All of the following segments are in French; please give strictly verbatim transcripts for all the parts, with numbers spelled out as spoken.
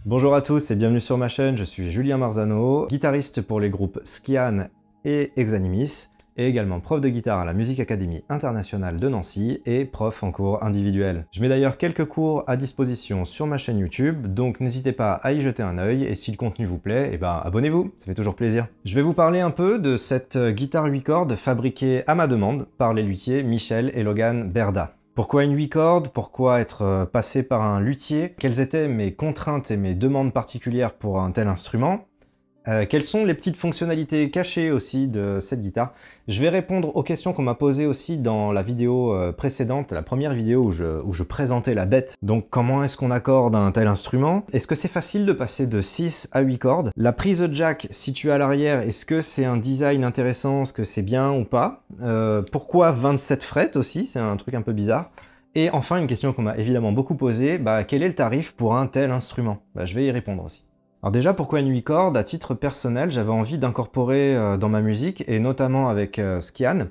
Bonjour à tous et bienvenue sur ma chaîne, je suis Julien Marzano, guitariste pour les groupes Skian et Exanimis, et également prof de guitare à la Music Academy Internationale de Nancy et prof en cours individuel. Je mets d'ailleurs quelques cours à disposition sur ma chaîne YouTube, donc n'hésitez pas à y jeter un œil, et si le contenu vous plaît, eh ben abonnez-vous, ça fait toujours plaisir. Je vais vous parler un peu de cette guitare huit cordes fabriquée à ma demande par les luthiers Michel et Logan Berda. Pourquoi une huit cordes? Pourquoi être passé par un luthier? Quelles étaient mes contraintes et mes demandes particulières pour un tel instrument? euh, Quelles sont les petites fonctionnalités cachées aussi de cette guitare? Je vais répondre aux questions qu'on m'a posées aussi dans la vidéo précédente, la première vidéo où je, où je présentais la bête. Donc comment est-ce qu'on accorde un tel instrument? Est-ce que c'est facile de passer de six à huit cordes? La prise jack située à l'arrière, est-ce que c'est un design intéressant? Est-ce que c'est bien ou pas? euh, Pourquoi vingt-sept frettes aussi? C'est un truc un peu bizarre. Et enfin, une question qu'on m'a évidemment beaucoup posée, bah, quel est le tarif pour un tel instrument? Bah, je vais y répondre aussi. Alors déjà, pourquoi une huit cordes? À titre personnel, j'avais envie d'incorporer euh, dans ma musique, et notamment avec euh, Skian,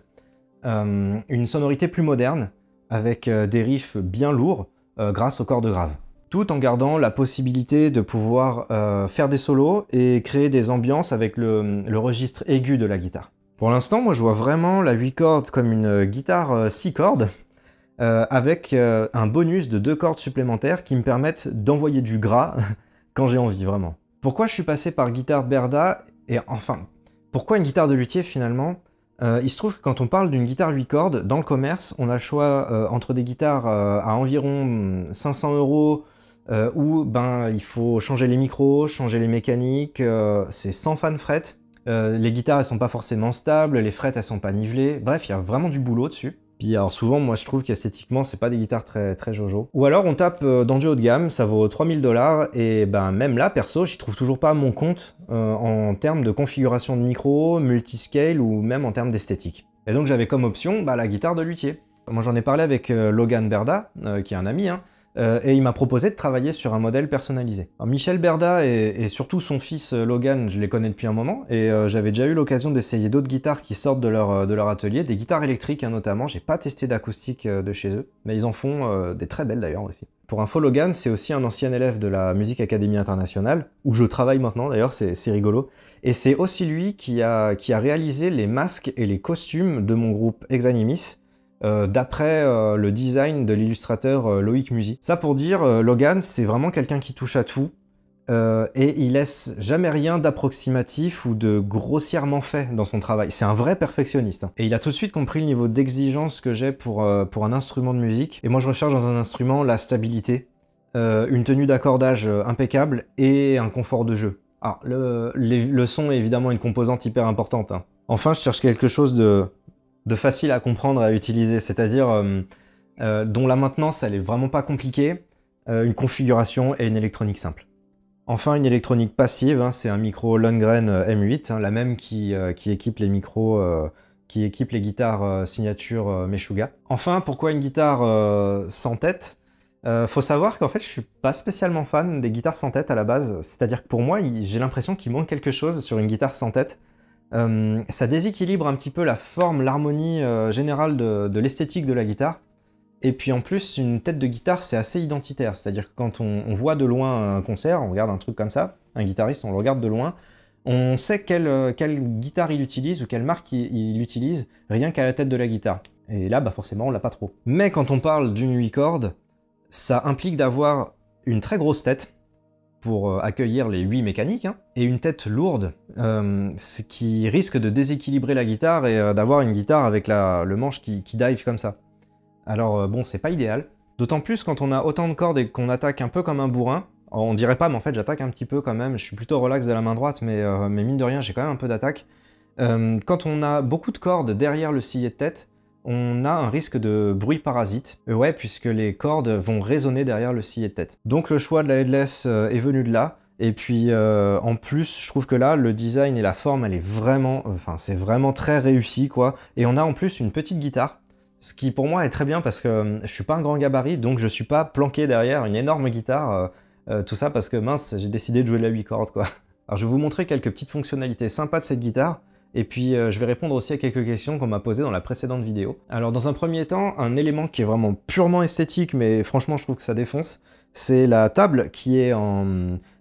euh, une sonorité plus moderne, avec euh, des riffs bien lourds, euh, grâce aux cordes graves. Tout en gardant la possibilité de pouvoir euh, faire des solos et créer des ambiances avec le, le registre aigu de la guitare. Pour l'instant, moi je vois vraiment la huit cordes comme une guitare euh, six cordes, euh, avec euh, un bonus de deux cordes supplémentaires qui me permettent d'envoyer du gras quand j'ai envie, vraiment. Pourquoi je suis passé par guitare Berda, et enfin, pourquoi une guitare de luthier finalement? euh, Il se trouve que quand on parle d'une guitare huit cordes, dans le commerce, on a le choix euh, entre des guitares euh, à environ cinq cents euros, euh, où ben, il faut changer les micros, changer les mécaniques, euh, c'est sans fan fret. Euh, les guitares elles sont pas forcément stables, les frettes elles sont pas nivelées, bref, il y a vraiment du boulot dessus. Puis alors souvent, moi je trouve qu'esthétiquement, c'est pas des guitares très, très jojo. Ou alors on tape dans du haut de gamme, ça vaut trois mille dollars, et ben même là, perso, j'y trouve toujours pas mon compte euh, en termes de configuration de micro, multiscale ou même en termes d'esthétique. Et donc j'avais comme option bah, la guitare de luthier. Moi j'en ai parlé avec euh, Logan Berda, euh, qui est un ami, hein, euh, et il m'a proposé de travailler sur un modèle personnalisé. Alors, Michel Berda et, et surtout son fils euh, Logan, je les connais depuis un moment, et euh, j'avais déjà eu l'occasion d'essayer d'autres guitares qui sortent de leur, de leur atelier, des guitares électriques hein, notamment. J'ai pas testé d'acoustique euh, de chez eux, mais ils en font euh, des très belles d'ailleurs aussi. Pour info, Logan, c'est aussi un ancien élève de la Music Academy Internationale, où je travaille maintenant d'ailleurs, c'est rigolo. Et c'est aussi lui qui a, qui a réalisé les masques et les costumes de mon groupe Exanimis, Euh, d'après euh, le design de l'illustrateur euh, Loïc Musy. Ça pour dire, euh, Logan, c'est vraiment quelqu'un qui touche à tout, euh, et il laisse jamais rien d'approximatif ou de grossièrement fait dans son travail. C'est un vrai perfectionniste. Hein. Et il a tout de suite compris le niveau d'exigence que j'ai pour, euh, pour un instrument de musique. Et moi, je recherche dans un instrument la stabilité, euh, une tenue d'accordage impeccable et un confort de jeu. Alors, le, les, le son est évidemment une composante hyper importante. Hein. Enfin, je cherche quelque chose de... de facile à comprendre et à utiliser, c'est-à-dire euh, euh, dont la maintenance elle est vraiment pas compliquée, euh, une configuration et une électronique simple. Enfin, une électronique passive, hein, c'est un micro Lundgren M huit, hein, la même qui, euh, qui équipe les micros, euh, qui équipe les guitares euh, signature euh, Meshuggah. Enfin, pourquoi une guitare euh, sans tête? euh, Faut savoir qu'en fait, je suis pas spécialement fan des guitares sans tête à la base, c'est-à-dire que pour moi, j'ai l'impression qu'il manque quelque chose sur une guitare sans tête. Euh, ça déséquilibre un petit peu la forme, l'harmonie euh, générale de, de l'esthétique de la guitare. Et puis en plus, une tête de guitare, c'est assez identitaire. C'est-à-dire que quand on, on voit de loin un concert, on regarde un truc comme ça, un guitariste, on le regarde de loin, on sait quelle, quelle guitare il utilise ou quelle marque il, il utilise, rien qu'à la tête de la guitare. Et là, bah forcément, on l'a pas trop. Mais quand on parle d'une huit cordes, ça implique d'avoir une très grosse tête, pour accueillir les huit mécaniques, hein, et une tête lourde, euh, ce qui risque de déséquilibrer la guitare et euh, d'avoir une guitare avec la, le manche qui, qui dive comme ça. Alors euh, bon, c'est pas idéal. D'autant plus quand on a autant de cordes et qu'on attaque un peu comme un bourrin. On dirait pas, mais en fait j'attaque un petit peu quand même. Je suis plutôt relax de la main droite, mais, euh, mais mine de rien, j'ai quand même un peu d'attaque. Euh, quand on a beaucoup de cordes derrière le sillet de tête, on a un risque de bruit parasite, euh, ouais, puisque les cordes vont résonner derrière le sillet de tête. Donc le choix de la headless euh, est venu de là, et puis euh, en plus, je trouve que là, le design et la forme, elle est vraiment, enfin, c'est vraiment très réussi, quoi. Et on a en plus une petite guitare, ce qui pour moi est très bien parce que euh, je suis pas un grand gabarit, donc je suis pas planqué derrière une énorme guitare, euh, euh, tout ça parce que mince, j'ai décidé de jouer de la huit cordes, quoi. Alors je vais vous montrer quelques petites fonctionnalités sympas de cette guitare. Et puis euh, je vais répondre aussi à quelques questions qu'on m'a posées dans la précédente vidéo. Alors dans un premier temps, un élément qui est vraiment purement esthétique, mais franchement je trouve que ça défonce, c'est la table qui est en,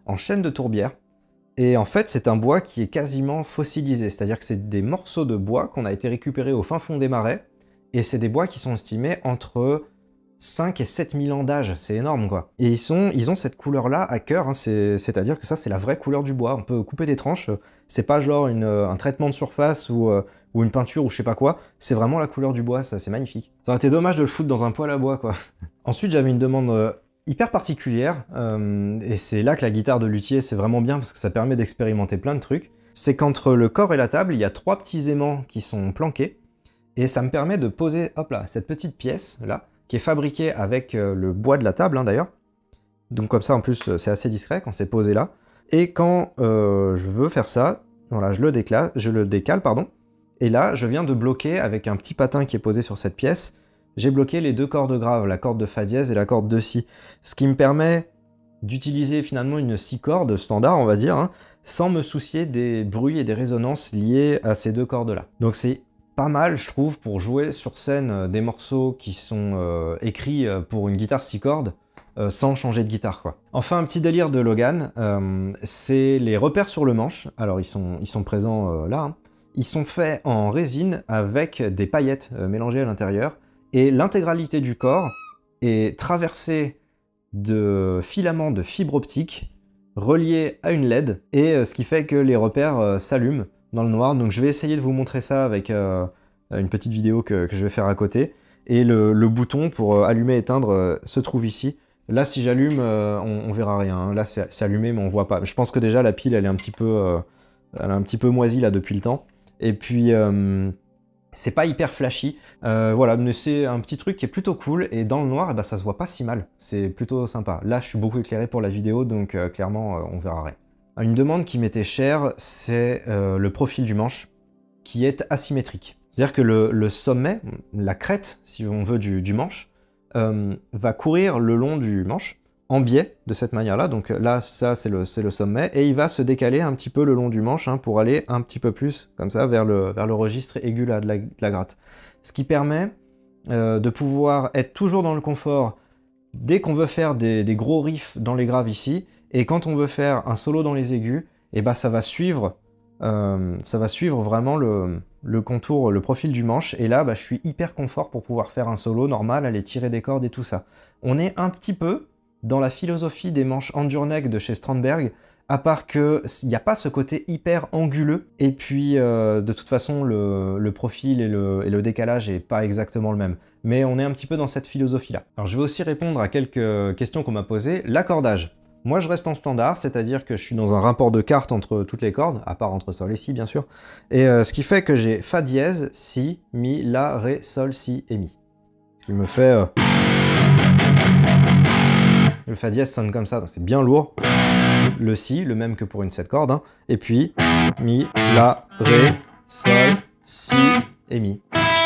en chêne de tourbière. Et en fait, c'est un bois qui est quasiment fossilisé, c'est-à-dire que c'est des morceaux de bois qu'on a été récupérés au fin fond des marais, et c'est des bois qui sont estimés entre cinq et sept mille ans d'âge, c'est énorme quoi. Et ils, sont, ils ont cette couleur-là à cœur, hein, c'est-à-dire que ça c'est la vraie couleur du bois, on peut couper des tranches, c'est pas genre une, un traitement de surface ou, euh, ou une peinture ou je sais pas quoi, c'est vraiment la couleur du bois, ça c'est magnifique. Ça aurait été dommage de le foutre dans un poêle à bois quoi. Ensuite j'avais une demande euh, hyper particulière, euh, et c'est là que la guitare de luthier c'est vraiment bien parce que ça permet d'expérimenter plein de trucs, c'est qu'entre le corps et la table, il y a trois petits aimants qui sont planqués, et ça me permet de poser, hop là, cette petite pièce là, qui est fabriquée avec euh, le bois de la table hein, d'ailleurs, donc comme ça en plus c'est assez discret quand c'est posé là, et quand euh, je veux faire ça, voilà, je le décale, je le décale pardon, et là je viens de bloquer avec un petit patin qui est posé sur cette pièce, j'ai bloqué les deux cordes graves, la corde de fa dièse et la corde de si, ce qui me permet d'utiliser finalement une six cordes standard, on va dire, hein, sans me soucier des bruits et des résonances liés à ces deux cordes-là. Donc c'est pas mal, je trouve, pour jouer sur scène euh, des morceaux qui sont euh, écrits euh, pour une guitare six cordes, euh, sans changer de guitare, quoi. Enfin, un petit délire de Logan, euh, c'est les repères sur le manche. Alors, ils sont, ils sont présents euh, là. Hein. Ils sont faits en résine avec des paillettes euh, mélangées à l'intérieur, et l'intégralité du corps est traversée de filaments de fibre optique reliés à une L E D, et euh, ce qui fait que les repères euh, s'allument dans le noir. Donc je vais essayer de vous montrer ça avec euh, une petite vidéo que, que je vais faire à côté. Et le, le bouton pour euh, allumer et éteindre euh, se trouve ici. Là, si j'allume, euh, on, on verra rien. Hein. Là, c'est allumé, mais on voit pas. Je pense que déjà la pile, elle est un petit peu, euh, elle est un petit peu moisie là depuis le temps. Et puis euh, c'est pas hyper flashy. Euh, voilà, mais c'est un petit truc qui est plutôt cool. Et dans le noir, eh ben, ça se voit pas si mal. C'est plutôt sympa. Là, je suis beaucoup éclairé pour la vidéo, donc euh, clairement, euh, on verra rien. Une demande qui m'était chère, c'est euh, le profil du manche, qui est asymétrique. C'est-à-dire que le, le sommet, la crête, si on veut, du, du manche, euh, va courir le long du manche, en biais, de cette manière-là. Donc là, ça, c'est le, le sommet, et il va se décaler un petit peu le long du manche, hein, pour aller un petit peu plus, comme ça, vers le, vers le registre aigu là, de, la, de la gratte. Ce qui permet euh, de pouvoir être toujours dans le confort dès qu'on veut faire des, des gros riffs dans les graves ici, et quand on veut faire un solo dans les aigus, et bah ça va suivre, euh, ça va suivre vraiment le, le contour, le profil du manche. Et là, bah, je suis hyper confort pour pouvoir faire un solo normal, aller tirer des cordes et tout ça. On est un petit peu dans la philosophie des manches Endurneck de chez Strandberg, à part qu'il n'y a pas ce côté hyper anguleux. Et puis, euh, de toute façon, le, le profil et le, et le décalage n'est pas exactement le même. Mais on est un petit peu dans cette philosophie-là. Alors, je vais aussi répondre à quelques questions qu'on m'a posées. L'accordage. Moi, je reste en standard, c'est-à-dire que je suis dans un rapport de quarte entre toutes les cordes, à part entre sol et si, bien sûr. Et euh, ce qui fait que j'ai fa dièse, si, mi, la, ré, sol, si et mi. Ce qui me fait... Euh... Le fa dièse sonne comme ça, donc c'est bien lourd. Le si, le même que pour une sept cordes. Hein. Et puis, mi, la, ré, sol, si et mi.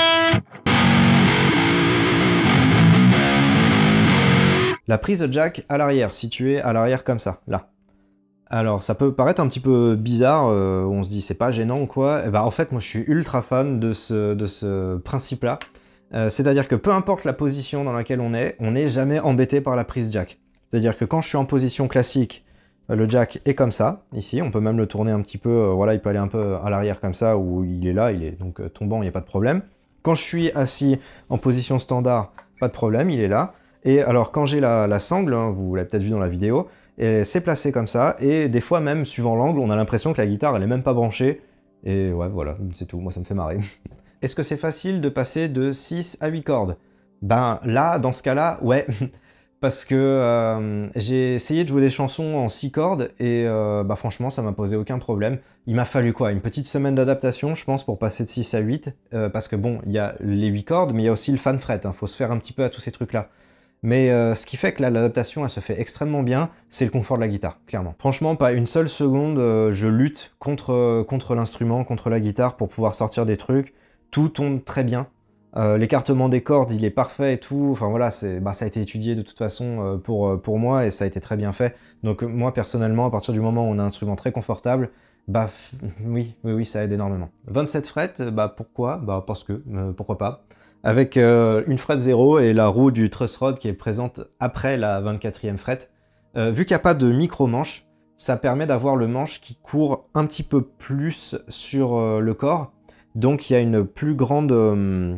La prise jack à l'arrière, située à l'arrière comme ça, là. Alors, ça peut paraître un petit peu bizarre, euh, on se dit c'est pas gênant ou quoi. Et bah, en fait, moi je suis ultra fan de ce, de ce principe-là. Euh, C'est-à-dire que peu importe la position dans laquelle on est, on n'est jamais embêté par la prise jack. C'est-à-dire que quand je suis en position classique, le jack est comme ça, ici, on peut même le tourner un petit peu, euh, voilà, il peut aller un peu à l'arrière comme ça, ou il est là, il est donc euh, tombant, il n'y a pas de problème. Quand je suis assis en position standard, pas de problème, il est là. Et alors quand j'ai la, la sangle, hein, vous l'avez peut-être vu dans la vidéo, c'est placé comme ça, et des fois même, suivant l'angle, on a l'impression que la guitare, elle est même pas branchée, et ouais, voilà, c'est tout, moi ça me fait marrer. Est-ce que c'est facile de passer de six à huit cordes? Ben là, dans ce cas-là, ouais, parce que euh, j'ai essayé de jouer des chansons en six cordes, et euh, bah franchement, ça m'a posé aucun problème. Il m'a fallu quoi? Une petite semaine d'adaptation, je pense, pour passer de six à huit, euh, parce que bon, il y a les huit cordes, mais il y a aussi le fan fret, hein, faut se faire un petit peu à tous ces trucs-là. Mais euh, ce qui fait que l'adaptation, elle se fait extrêmement bien, c'est le confort de la guitare, clairement. Franchement, pas une seule seconde, euh, je lutte contre, euh, contre l'instrument, contre la guitare pour pouvoir sortir des trucs. Tout tombe très bien. Euh, l'écartement des cordes, il est parfait et tout. Enfin voilà, bah, ça a été étudié de toute façon euh, pour, pour moi et ça a été très bien fait. Donc moi, personnellement, à partir du moment où on a un instrument très confortable, bah oui, oui, oui, ça aide énormément. vingt-sept frettes, bah pourquoi? Bah parce que, euh, pourquoi pas. Avec euh, une frette zéro et la roue du truss rod qui est présente après la vingt-quatrième frette. Euh, vu qu'il n'y a pas de micro-manche, ça permet d'avoir le manche qui court un petit peu plus sur euh, le corps. Donc il y a une plus grande euh,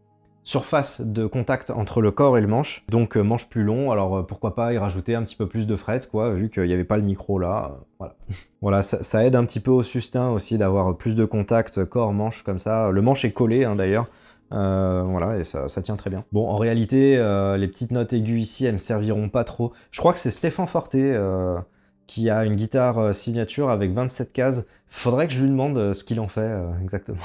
surface de contact entre le corps et le manche. Donc euh, manche plus long, alors euh, pourquoi pas y rajouter un petit peu plus de fret, quoi, vu qu'il n'y avait pas le micro là. Euh, voilà, voilà ça, ça aide un petit peu au sustain aussi d'avoir plus de contact corps-manche comme ça. Le manche est collé hein, d'ailleurs. Euh, voilà, et ça, ça tient très bien. Bon, en réalité, euh, les petites notes aiguës ici, elles me serviront pas trop. Je crois que c'est Stéphane Forté euh, qui a une guitare euh, signature avec vingt-sept cases. Faudrait que je lui demande euh, ce qu'il en fait euh, exactement.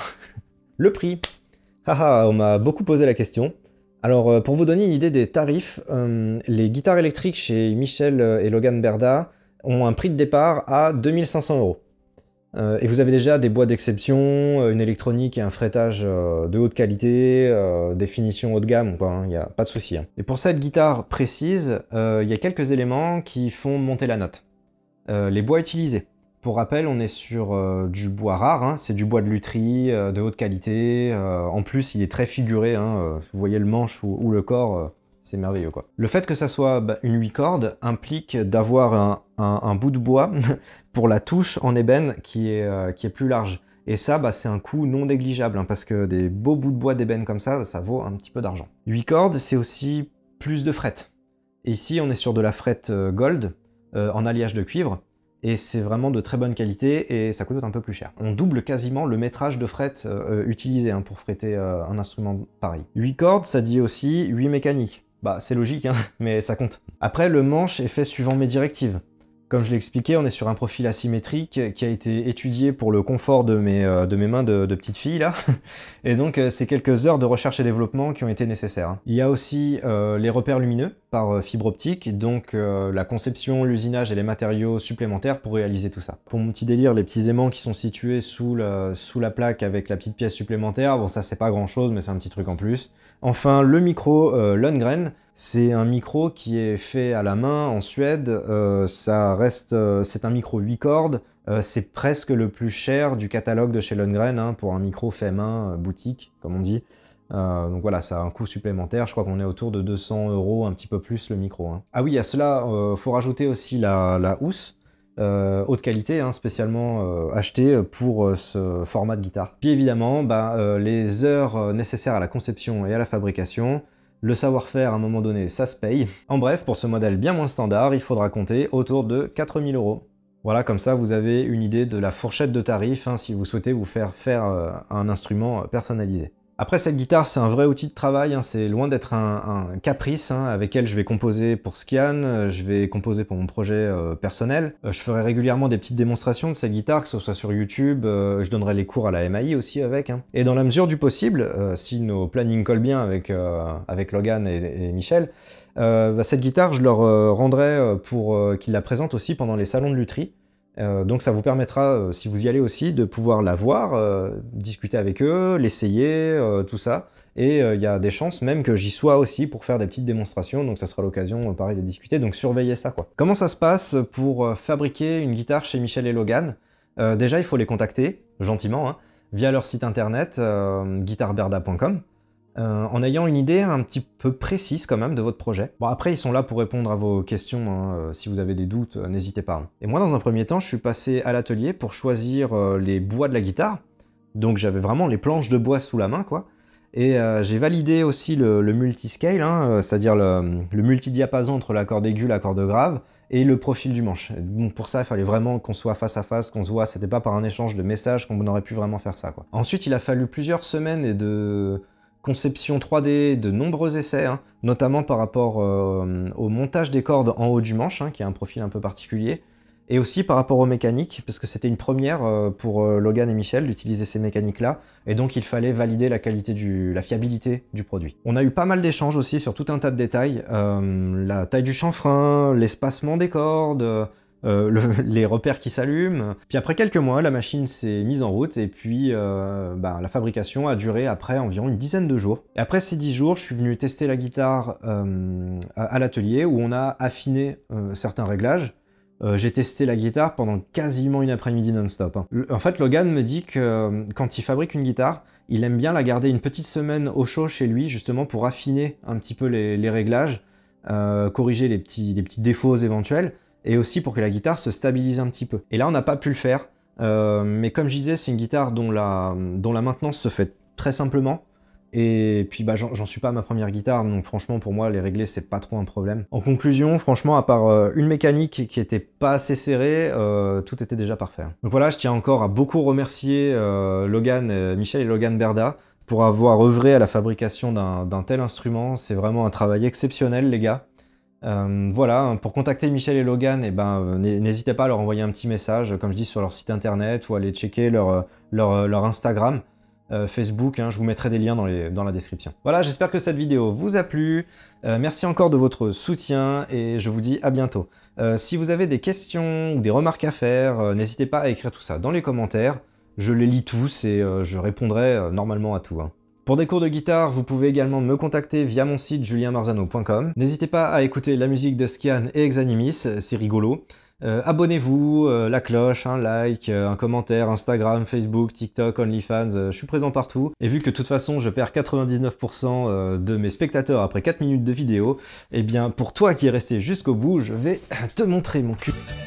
Le prix. Haha, on m'a beaucoup posé la question. Alors, euh, pour vous donner une idée des tarifs, euh, les guitares électriques chez Michel et Logan Berda ont un prix de départ à deux mille cinq cents euros. Euh, et vous avez déjà des bois d'exception, une électronique et un fretage euh, de haute qualité, euh, des finitions haut de gamme, quoi, il n'y a pas de souci. Hein. Et pour cette guitare précise, il euh, y a quelques éléments qui font monter la note. Euh, les bois utilisés. Pour rappel, on est sur euh, du bois rare, hein, c'est du bois de lutherie, euh, de haute qualité. Euh, en plus, il est très figuré, hein, euh, vous voyez le manche ou, ou le corps, euh, c'est merveilleux quoi. Le fait que ça soit bah, une huit cordes implique d'avoir un, un, un bout de bois pour la touche en ébène qui est, euh, qui est plus large. Et ça, bah, c'est un coût non négligeable, hein, parce que des beaux bouts de bois d'ébène comme ça, ça vaut un petit peu d'argent. huit cordes, c'est aussi plus de fret. Et ici, on est sur de la fret euh, gold, euh, en alliage de cuivre, et c'est vraiment de très bonne qualité, et ça coûte un peu plus cher. On double quasiment le métrage de fret euh, utilisé hein, pour fretter euh, un instrument pareil. huit cordes, ça dit aussi huit mécaniques. Bah, c'est logique, hein, mais ça compte. Après, le manche est fait suivant mes directives. Comme je l'ai expliqué, on est sur un profil asymétrique qui a été étudié pour le confort de mes, euh, de mes mains de, de petite fille, là. Et donc, euh, c'est quelques heures de recherche et développement qui ont été nécessaires. Il y a aussi euh, les repères lumineux par euh, fibre optique, donc euh, la conception, l'usinage et les matériaux supplémentaires pour réaliser tout ça. Pour mon petit délire, les petits aimants qui sont situés sous, le, sous la plaque avec la petite pièce supplémentaire, bon ça c'est pas grand chose, mais c'est un petit truc en plus. Enfin, le micro euh, Lundgren, c'est un micro qui est fait à la main en Suède, euh, ça reste, euh, c'est un micro huit cordes, euh, c'est presque le plus cher du catalogue de chez Lundgren, hein, pour un micro fait main, euh, boutique, comme on dit. Euh, donc voilà, ça a un coût supplémentaire, je crois qu'on est autour de deux cents euros, un petit peu plus le micro. Hein. Ah oui, à cela, euh, faut rajouter aussi la, la housse, euh, haute qualité, hein, spécialement euh, achetée pour euh, ce format de guitare. Puis évidemment, bah, euh, les heures nécessaires à la conception et à la fabrication, le savoir-faire à un moment donné, ça se paye. En bref, pour ce modèle bien moins standard, il faudra compter autour de quatre mille euros. Voilà, comme ça vous avez une idée de la fourchette de tarifs hein, si vous souhaitez vous faire faire euh, un instrument personnalisé. Après, cette guitare, c'est un vrai outil de travail, hein, c'est loin d'être un, un caprice hein, avec elle je vais composer pour Skian, euh, je vais composer pour mon projet euh, personnel. Euh, je ferai régulièrement des petites démonstrations de cette guitare, que ce soit sur YouTube, euh, je donnerai les cours à la M A I aussi avec. Hein. Et dans la mesure du possible, euh, si nos plannings collent bien avec, euh, avec Logan et, et Michel, euh, bah, cette guitare, je leur euh, rendrai pour euh, qu'ils la présentent aussi pendant les salons de lutherie. Euh, donc ça vous permettra, euh, si vous y allez aussi, de pouvoir la voir, euh, discuter avec eux, l'essayer, euh, tout ça. Et il euh, y a des chances même que j'y sois aussi pour faire des petites démonstrations, donc ça sera l'occasion, euh, pareil, de discuter, donc surveillez ça, quoi. Comment ça se passe pour euh, fabriquer une guitare chez Michel et Logan? euh, Déjà, il faut les contacter, gentiment, hein, via leur site internet, euh, guitare berda point com. Euh, en ayant une idée un petit peu précise quand même de votre projet. Bon après ils sont là pour répondre à vos questions, hein, euh, si vous avez des doutes, euh, n'hésitez pas. Hein. Et moi dans un premier temps je suis passé à l'atelier pour choisir euh, les bois de la guitare, donc j'avais vraiment les planches de bois sous la main quoi, et euh, j'ai validé aussi le, le multiscale, hein, euh, c'est-à-dire le, le multidiapason entre la corde aiguë, la corde grave, et le profil du manche. Bon, pour ça, il fallait vraiment qu'on soit face à face, qu'on se voit, c'était pas par un échange de messages qu'on aurait pu vraiment faire ça quoi. Ensuite il a fallu plusieurs semaines et de conception trois D, de nombreux essais, hein, notamment par rapport euh, au montage des cordes en haut du manche, hein, qui a un profil un peu particulier, et aussi par rapport aux mécaniques, parce que c'était une première euh, pour euh, Logan et Michel d'utiliser ces mécaniques-là, et donc il fallait valider la qualité, du, la fiabilité du produit. On a eu pas mal d'échanges aussi sur tout un tas de détails, euh, la taille du chanfrein, l'espacement des cordes, Euh, le, les repères qui s'allument. Puis après quelques mois, la machine s'est mise en route et puis euh, bah, la fabrication a duré après environ une dizaine de jours. Et après ces dix jours, je suis venu tester la guitare euh, à, à l'atelier où on a affiné euh, certains réglages. Euh, j'ai testé la guitare pendant quasiment une après-midi non-stop. Hein. En fait, Logan me dit que euh, quand il fabrique une guitare, il aime bien la garder une petite semaine au chaud chez lui, justement pour affiner un petit peu les, les réglages, euh, corriger les petits, les petits défauts éventuels. et aussi pour que la guitare se stabilise un petit peu. Et là, on n'a pas pu le faire, euh, mais comme je disais, c'est une guitare dont la, dont la maintenance se fait très simplement. Et puis bah, j'en suis pas à ma première guitare, donc franchement pour moi les régler c'est pas trop un problème. En conclusion, franchement à part euh, une mécanique qui était pas assez serrée, euh, tout était déjà parfait. Donc voilà, je tiens encore à beaucoup remercier euh, Logan, euh, Michel et Logan Berda pour avoir œuvré à la fabrication d'un tel instrument. C'est vraiment un travail exceptionnel les gars. Euh, voilà, pour contacter Michel et Logan, eh ben, n'hésitez pas à leur envoyer un petit message, comme je dis, sur leur site internet ou aller checker leur, leur, leur Instagram. Euh, Facebook, hein, je vous mettrai des liens dans, les, dans la description. Voilà, j'espère que cette vidéo vous a plu. Euh, merci encore de votre soutien et je vous dis à bientôt. Euh, si vous avez des questions ou des remarques à faire, euh, n'hésitez pas à écrire tout ça dans les commentaires. Je les lis tous et euh, je répondrai euh, normalement à tout. Hein. Pour des cours de guitare, vous pouvez également me contacter via mon site julien marzano point com. N'hésitez pas à écouter la musique de Skian et Exanimis, c'est rigolo. Euh, Abonnez-vous, euh, la cloche, un like, euh, un commentaire, Instagram, Facebook, TikTok, OnlyFans, euh, je suis présent partout. Et vu que de toute façon je perds quatre-vingt-dix-neuf pour cent euh, de mes spectateurs après quatre minutes de vidéo, eh bien pour toi qui es resté jusqu'au bout, je vais te montrer mon cul.